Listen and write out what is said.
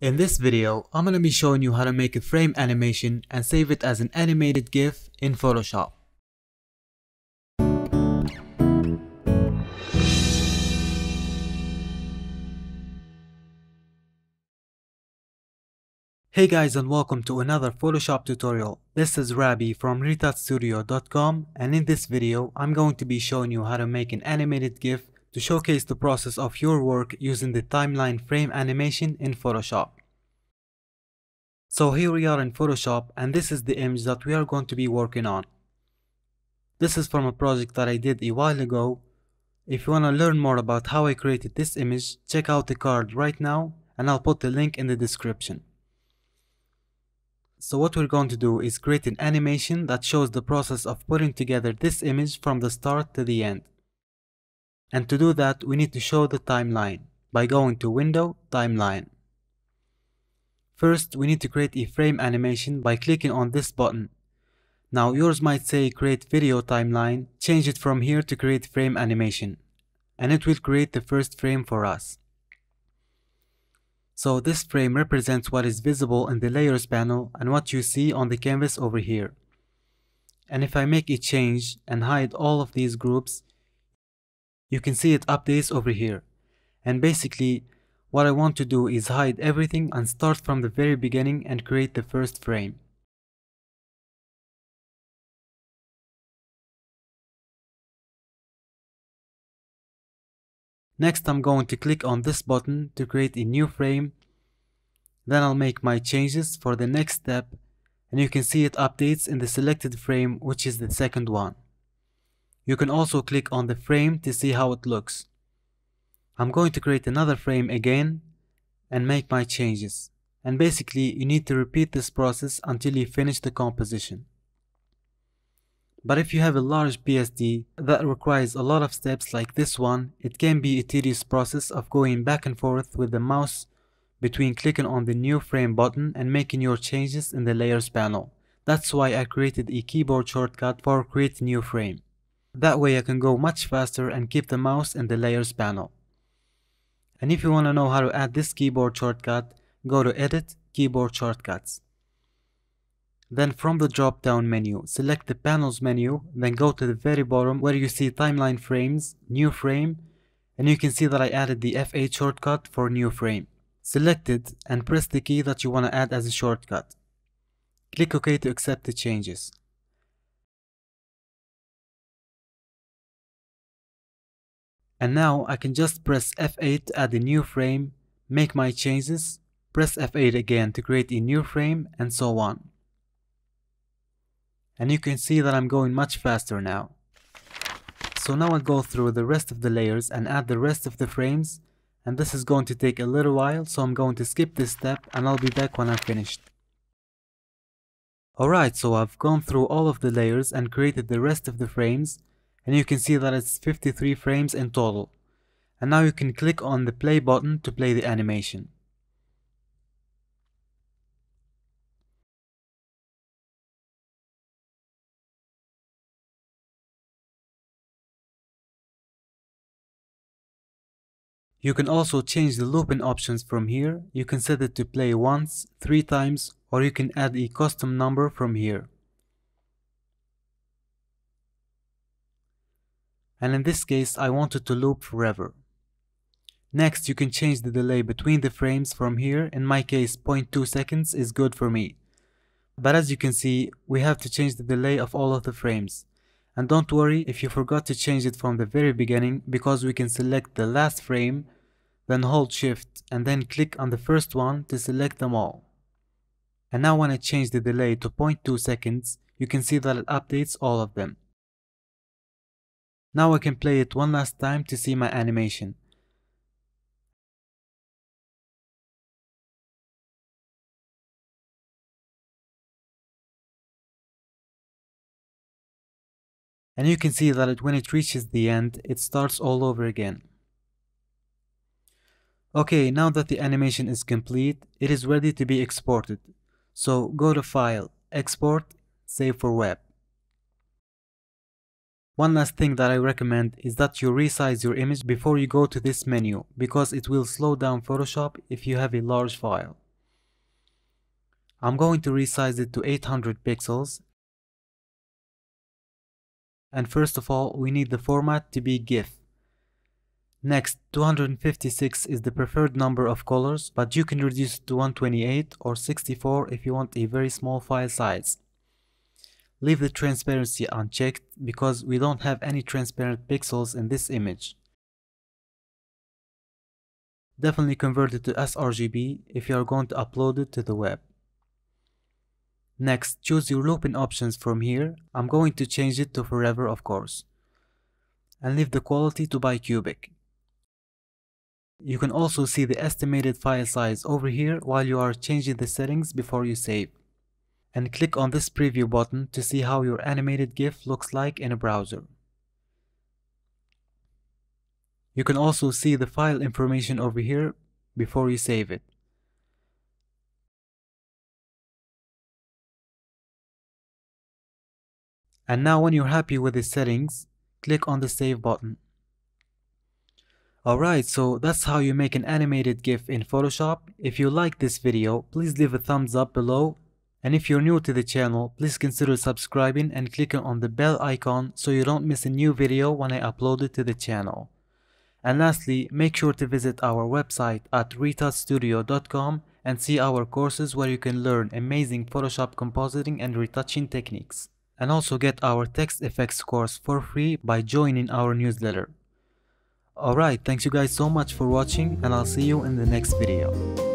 In this video, I'm going to be showing you how to make a frame animation and save it as an animated GIF in Photoshop. Hey guys, and welcome to another Photoshop tutorial. This is Rabi from retouchstudio.com, and in this video I'm going to be showing you how to make an animated GIF to showcase the process of your work using the timeline frame animation in Photoshop. So here we are in Photoshop, and this is the image that we are going to be working on. This is from a project that I did a while ago. If you want to learn more about how I created this image, check out the card right now, and I'll put the link in the description. So what we're going to do is create an animation that shows the process of putting together this image from the start to the end. And to do that, we need to show the timeline by going to Window, Timeline. First, we need to create a frame animation by clicking on this button. Now yours might say Create Video Timeline. Change it from here to Create Frame Animation, and it will create the first frame for us. So this frame represents what is visible in the Layers panel and what you see on the canvas over here. And if I make a change and hide all of these groups, you can see it updates over here. And basically, what I want to do is hide everything and start from the very beginning and create the first frame. Next, I'm going to click on this button to create a new frame. Then I'll make my changes for the next step, and you can see it updates in the selected frame, which is the second one. You can also click on the frame to see how it looks. I'm going to create another frame again and make my changes. And basically, you need to repeat this process until you finish the composition. But if you have a large PSD that requires a lot of steps like this one, it can be a tedious process of going back and forth with the mouse between clicking on the new frame button and making your changes in the Layers panel. That's why I created a keyboard shortcut for Create New Frame. That way I can go much faster and keep the mouse in the Layers panel. And if you want to know how to add this keyboard shortcut, go to Edit, Keyboard Shortcuts. Then from the drop down menu, select the Panels menu, then go to the very bottom where you see Timeline Frames, New Frame, and you can see that I added the F8 shortcut for New Frame. Select it and press the key that you want to add as a shortcut. Click OK to accept the changes. And now I can just press F8 to add a new frame, make my changes, press F8 again to create a new frame, and so on. And you can see that I'm going much faster now. So now I'll go through the rest of the layers and add the rest of the frames, and this is going to take a little while, so I'm going to skip this step and I'll be back when I'm finished. Alright, so I've gone through all of the layers and created the rest of the frames, and you can see that it's 53 frames in total. And now you can click on the play button to play the animation. You can also change the looping options from here. You can set it to play once, 3 times, or you can add a custom number from here. And in this case, I want it to loop forever. Next, you can change the delay between the frames from here. In my case, 0.2 seconds is good for me. But as you can see, we have to change the delay of all of the frames. And don't worry if you forgot to change it from the very beginning, because we can select the last frame, then hold Shift and then click on the first one to select them all. And now when I change the delay to 0.2 seconds, you can see that it updates all of them. Now I can play it one last time to see my animation. And you can see that when it reaches the end, it starts all over again. Okay, now that the animation is complete, it is ready to be exported. So go to File, Export, Save for Web. One last thing that I recommend is that you resize your image before you go to this menu, because it will slow down Photoshop if you have a large file. I'm going to resize it to 800 pixels. And first of all, we need the format to be GIF. Next, 256 is the preferred number of colors, but you can reduce it to 128 or 64 if you want a very small file size. Leave the transparency unchecked because we don't have any transparent pixels in this image. Definitely convert it to sRGB if you are going to upload it to the web. Next, choose your looping options from here. I'm going to change it to forever, of course. And leave the quality to bicubic. You can also see the estimated file size over here while you are changing the settings before you save. And click on this preview button to see how your animated GIF looks like in a browser. You can also see the file information over here before you save it. And now when you're happy with the settings, click on the save button. Alright, so that's how you make an animated GIF in Photoshop. If you like this video, please leave a thumbs up below. And if you're new to the channel, please consider subscribing and clicking on the bell icon so you don't miss a new video when I upload it to the channel. And lastly, make sure to visit our website at retouchstudio.com and see our courses where you can learn amazing Photoshop compositing and retouching techniques. And also get our text effects course for free by joining our newsletter. Alright, thanks you guys so much for watching and I'll see you in the next video.